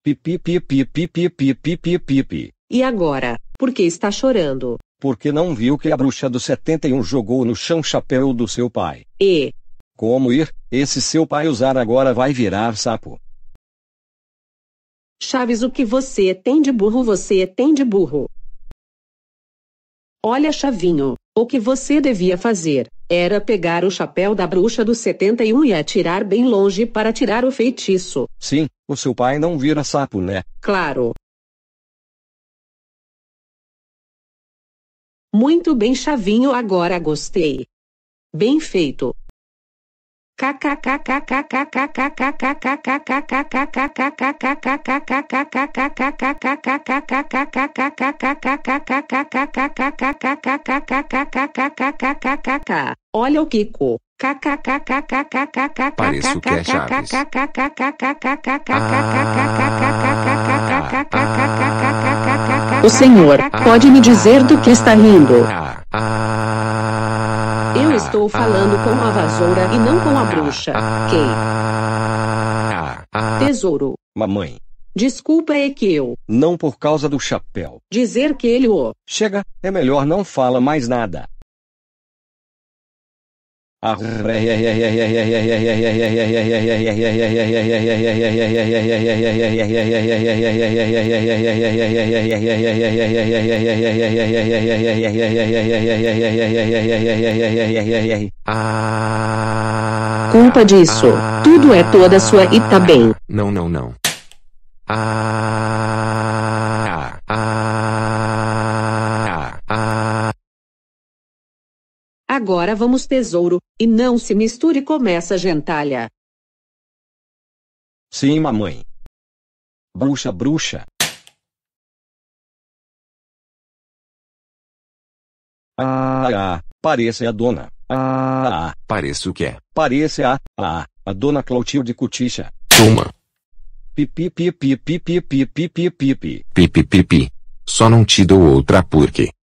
Pipi, pipi, pipi, pipi, pipi, pipi. E agora, por que está chorando? Porque não viu que a bruxa do 71 jogou no chão o chapéu do seu pai. E Como ir? Esse seu pai usar agora vai virar sapo. Chaves, o que você tem de burro? Você tem de burro. Olha, Chavinho, o que você devia fazer era pegar o chapéu da bruxa do 71 e atirar bem longe para tirar o feitiço. Sim, o seu pai não vira sapo, né? Claro. Muito bem, Chavinho, agora gostei. Bem feito. Olha o Kiko. Pareço que é Chaves. O senhor pode me dizer do que está rindo? Eu estou falando com a vassoura e não com a bruxa. Tesouro. Mamãe. Desculpa, é que eu Não por causa do chapéu. dizer que ele o Chega, é melhor não fala mais nada. culpa disso. Tudo é toda sua e tá bem. Não, não, não. Agora vamos, tesouro, e não se misture com essa gentalha. Sim, mamãe. Bruxa, bruxa. Parece a dona. Pareço que é. Parece a dona Clotilde Cutixa. Toma. Pipi, pipi, pipi, pipi, pipi, pipi. Pipi, pipi. Só não te dou outra porque